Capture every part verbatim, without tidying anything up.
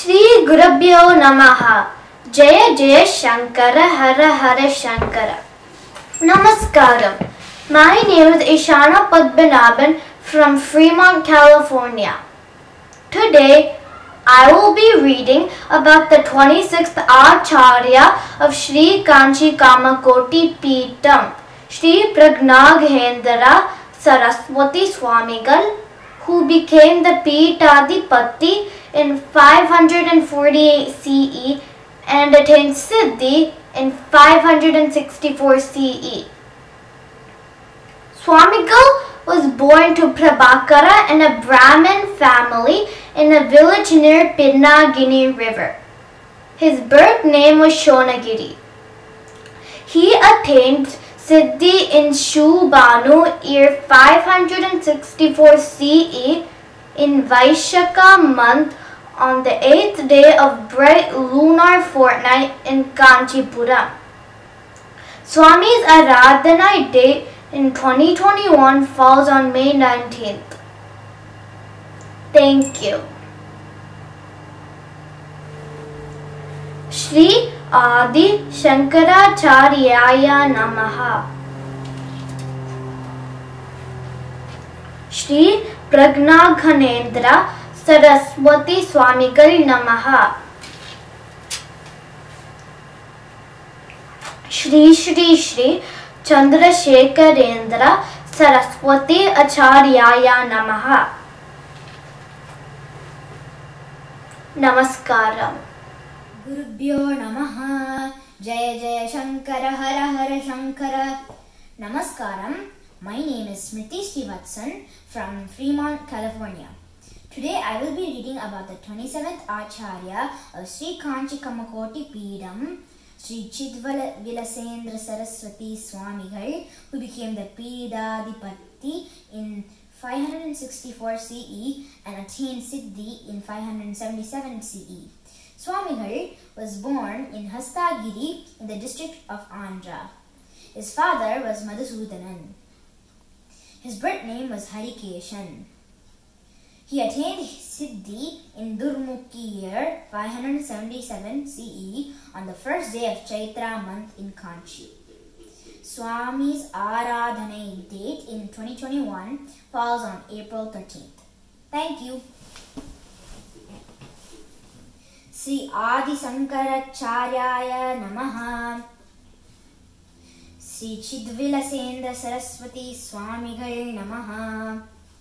Shri Gurubhyo Namaha. Jaya Jaya Shankara Hara Hara Shankara. Namaskaram. My name is Ishana Padmanabhan from Fremont, California. Today I will be reading about the twenty-sixth Acharya of Shri Kanchi Kamakoti Peetham, Shri Pragnaghendra Saraswati Swamigal, who became the Peethadipati in five hundred forty-eight C E and attained Siddhi in five hundred sixty-four C E. Swamigal was born to Prabhakara in a Brahmin family in a village near Pinnagini River. His birth name was Shonagiri. He attained Siddhi in Shubhanu year five hundred sixty-four C E in Vaishaka month on the eighth day of bright lunar fortnight in Kanchipuram. Swami's Aradhana date in twenty twenty-one falls on May nineteenth. Thank you. Shri Adi Shankaracharya Namaha. Shri Pragnaghendra Saraswati Swamigal Namaha. Shri Shri Shri Chandrasekharendra Saraswati Acharyaya Namaha. Namaskaram. Gurubhyo Namaha. Jaya Jaya Shankara Hara Hara Shankara. Namaskaram. My name is Smriti Srivatsan from Fremont, California. Today I will be reading about the twenty-seventh Acharya of Sri Kanchi Kamakoti Peetham, Sri Chidvilasendra Saraswati Swamigal, who became the Peethadipati in five hundred sixty-four C E and attained Siddhi in five hundred seventy-seven C E. Swamigal was born in Hastagiri in the district of Andhra. His father was Madhusudanan. His birth name was Harikeshan. He attained Siddhi in Durmukhi year five hundred seventy-seven C E on the first day of Chaitra month in Kanchi. Swami's Aradhana date in twenty twenty-one falls on April thirteenth. Thank you. Sri Adi Shankaracharya Namaha. Sri Chidvilasendra Saraswati Swamigal Namaha.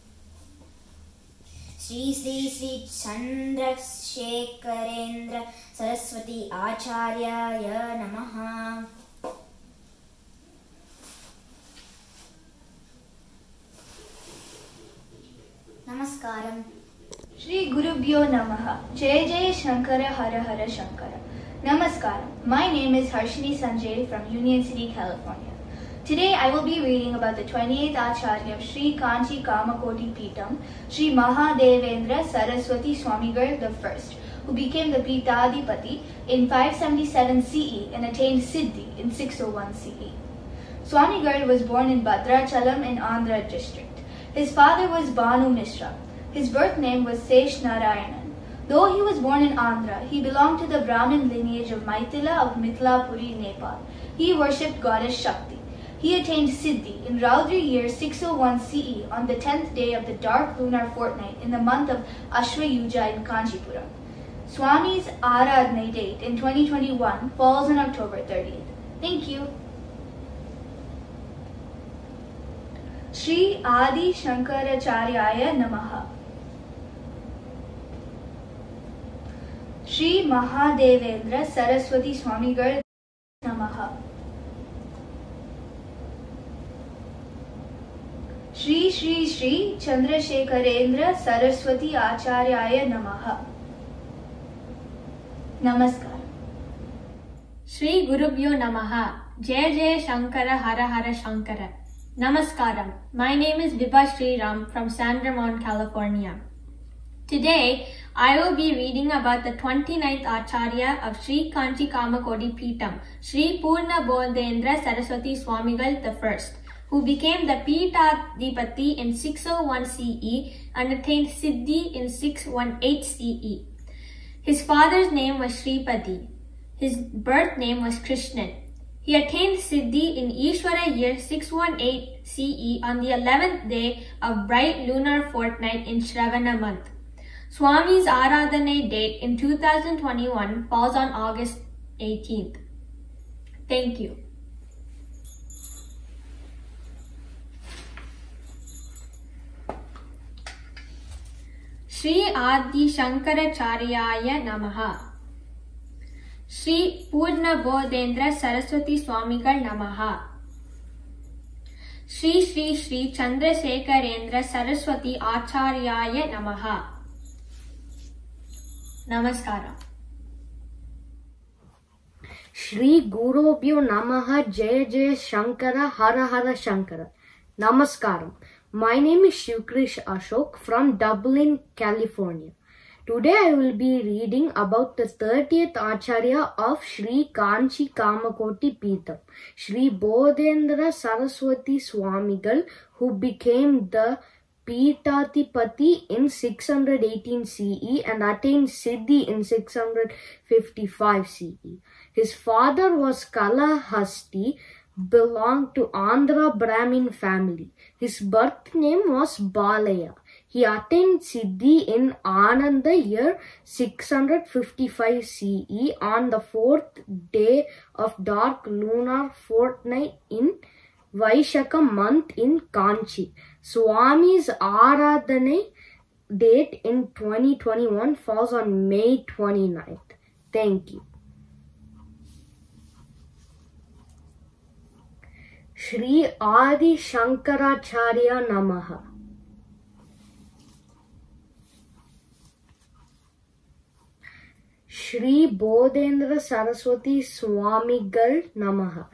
Sri Sri Sri Chandrasekharendra Saraswati Acharyaya Namaha. Namaskaram. Shri Gurubhyo Namaha. Jaya Jaya Shankara Hara Hara Shankara. Namaskaram. My name is Harshini Sanjay from Union City, California. Today I will be reading about the twenty-eighth Acharya of Sri Kanchi Kamakoti Peetham, Sri Mahadevendra Saraswati Swamigal the First, who became the Peethadipati in five seventy-seven C E and attained Siddhi in six oh one C E. Swamigal was born in Bhadrachalam in Andhra district. His father was Banu Mishra. His birth name was Sesh Narayanan. Though he was born in Andhra, he belonged to the Brahmin lineage of Maithila of Mithlapuri, Nepal. He worshipped goddess Shakti. He attained Siddhi in Raudri year six oh one C E on the tenth day of the dark lunar fortnight in the month of Ashwayuja in Kanchipuram. Swami's Aradhana date in twenty twenty-one falls on October thirtieth. Thank you. Shri Adi Shankaracharya Namaha. Shri Mahadevendra Saraswati Swamigal Namaha. Shri Shri Shri Chandrasekharendra Saraswati Acharyaya Namaha. Namaskar. Shri Gurubhyo Namaha. Jaya Jaya Shankara Hara Hara Shankara. Namaskaram. My name is Vibha Sriram from San Ramon, California. Today, I will be reading about the twenty-ninth Acharya of Sri Kanchi Kamakoti Peetham, Sri Purna Bodhendra Saraswati Swamigal the First, who became the Peethadipati in six oh one C E and attained Siddhi in six eighteen C E. His father's name was Shripati. His birth name was Krishnan. He attained Siddhi in Ishvara year six one eight C E on the eleventh day of bright lunar fortnight in Shravana month. Swami's Aradhana date in two thousand twenty-one falls on August eighteenth. Thank you. Shri Adi Shankaracharya Namaha. Shri Purna Bodhendra Saraswati Swamigal Namaha. Shri Shri Shri Chandrasekharendra Saraswati Acharyaya Namaha. Namaskara. Shri Gurubhyo Namaha Jaya Jaya Shankara Hara Hara Shankara. Namaskaram. My name is Shivkrish Ashok from Dublin, California. Today I will be reading about the thirtieth Acharya of Shri Kanchi Kamakoti Peetham, Shri Bodhendra Saraswati Swamigal, who became the Peethathipati in six hundred eighteen C E and attained Siddhi in six hundred fifty-five C E. His father was Kalahasti, belonged to Andhra Brahmin family. His birth name was Balaya. He attained Siddhi in Ananda year six hundred fifty-five C E on the fourth day of dark lunar fortnight in Vaishaka month in Kanchi. Swami's Aradhana date in twenty twenty-one falls on May twenty-ninth. Thank you. Shri Adi Shankaracharya Namaha. Shri Bodhendra Saraswati Swamigal Namaha.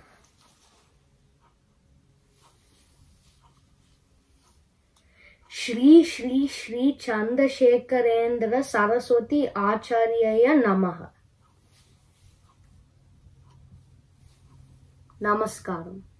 Shri Shri Shri Chandrasekharendra Saraswati Acharyaya Namaha. Namaskaram.